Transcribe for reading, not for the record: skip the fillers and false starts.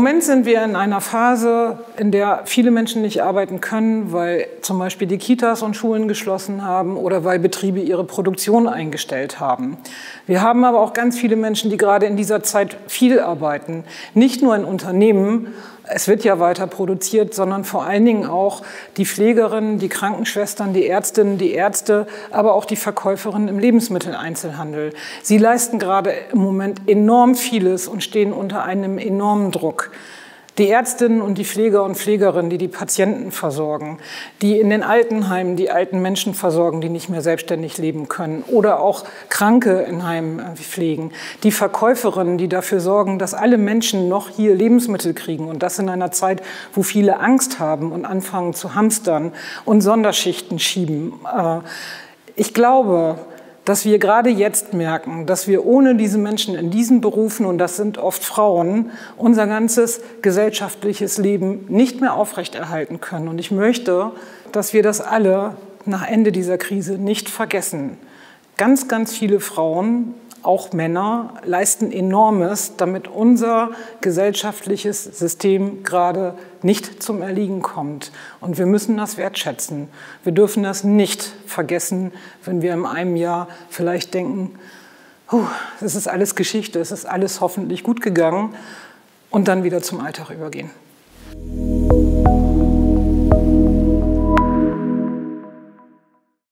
Moment sind wir in einer Phase, in der viele Menschen nicht arbeiten können, weil zum Beispiel die Kitas und Schulen geschlossen haben oder weil Betriebe ihre Produktion eingestellt haben. Wir haben aber auch ganz viele Menschen, die gerade in dieser Zeit viel arbeiten. Nicht nur in Unternehmen, es wird ja weiter produziert, sondern vor allen Dingen auch die Pflegerinnen, die Krankenschwestern, die Ärztinnen, die Ärzte, aber auch die Verkäuferinnen im Lebensmitteleinzelhandel. Sie leisten gerade im Moment enorm vieles und stehen unter einem enormen Druck. Die Ärztinnen und die Pfleger und Pflegerinnen, die die Patienten versorgen, die in den Altenheimen die alten Menschen versorgen, die nicht mehr selbstständig leben können oder auch Kranke in Heimen pflegen, die Verkäuferinnen, die dafür sorgen, dass alle Menschen noch hier Lebensmittel kriegen und das in einer Zeit, wo viele Angst haben und anfangen zu hamstern und Sonderschichten schieben. Ich glaube, dass wir gerade jetzt merken, dass wir ohne diese Menschen in diesen Berufen, und das sind oft Frauen, unser ganzes gesellschaftliches Leben nicht mehr aufrechterhalten können. Und ich möchte, dass wir das alle nach Ende dieser Krise nicht vergessen. Ganz, ganz viele Frauen, auch Männer, leisten Enormes, damit unser gesellschaftliches System gerade nicht zum Erliegen kommt. Und wir müssen das wertschätzen. Wir dürfen das nicht vergessen, wenn wir in einem Jahr vielleicht denken, es ist alles Geschichte, es ist alles hoffentlich gut gegangen und dann wieder zum Alltag übergehen.